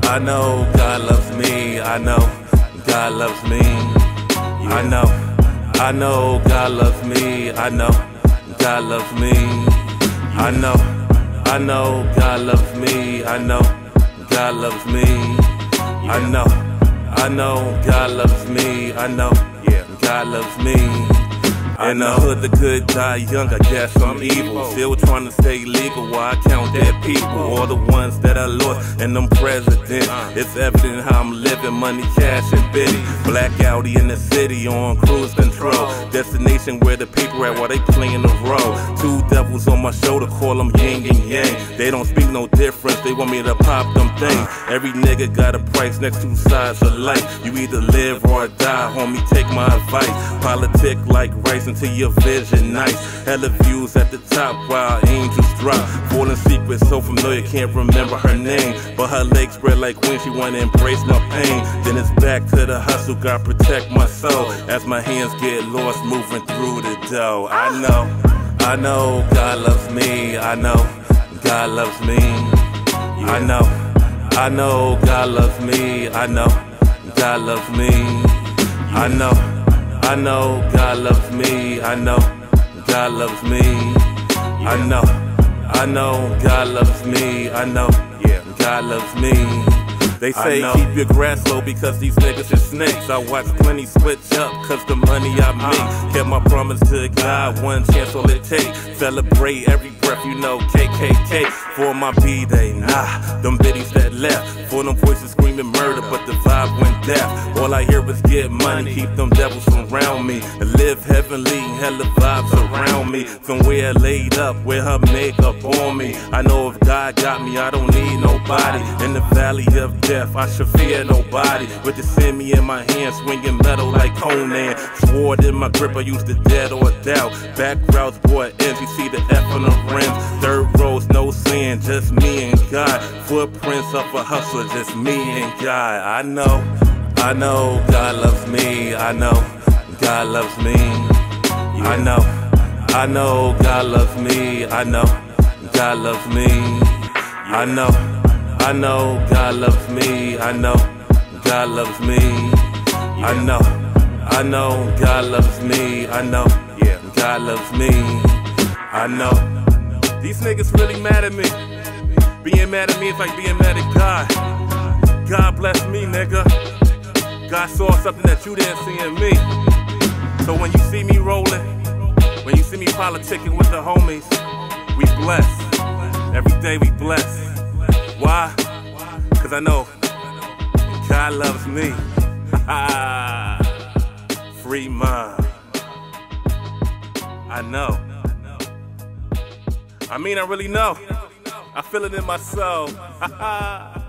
I know God loves me. I know God loves me. I know God loves me. I know God loves me. I know God loves me. I know God loves me. I know God loves me. I know God loves me. In the hood, the good die young, I guess I'm evil. Still trying to stay legal while I count dead people. All the ones that I lost and them presidents. It's evident how I'm living, money, cash, and bitty. Black Audi in the city on cruise control. Destination where the people at while they playing the role. Two devils on my shoulder, call them yin and yang. They don't speak no difference, they want me to pop them things. Every nigga got a price, next two sides of life. You either live or die, homie, take my advice. Politic like rice until your vision nice. Hella views at the top while angels drop. Falling secrets so familiar, can't remember her name. But her legs spread like wings, she wanna embrace my pain. Then it's back to the hustle, gotta protect my soul. As my hands get lost, moving through the dough. I know God loves me. I know God loves me. I know God loves me. I know God loves me. I know God loves me. I know God loves me. I know God loves me. I know God loves me. They say keep your grass low because these niggas is snakes. I watch plenty switch up cause the money I make. Kept my promise to God, one chance all it takes. Celebrate every breath, you know, KKK. For my B-Day, nah, them biddies that left. For them voices screaming murder, but the vibe went deaf. All I hear is get money, keep them devils around me. And live heavenly, hella vibes around me. Somewhere laid up with her makeup on me. I know if God got me, I don't need nobody. In the valley of death, I should fear nobody. With the semi in my hand, swinging metal like Conan. Sword in my grip, I used to dead or doubt. Back routes, boy, ends, you see the F on the rims. Third rows, no sin, just me and God. Footprints of a hustler, just me and God. I know God loves me. I know God loves me. I know God loves me. I know God loves me. I know God loves me. I know God loves me. I know God loves me. I know God loves me. I know these niggas really mad at me. Being mad at me is like being mad at God. God bless me, nigga. God saw something that you didn't see in me. So when you see me rolling, when you see me politicking with the homies, we bless. Every day we bless. Why? Cause I know God loves me. Free mind. I know. I mean, I really know. I feel it in my soul.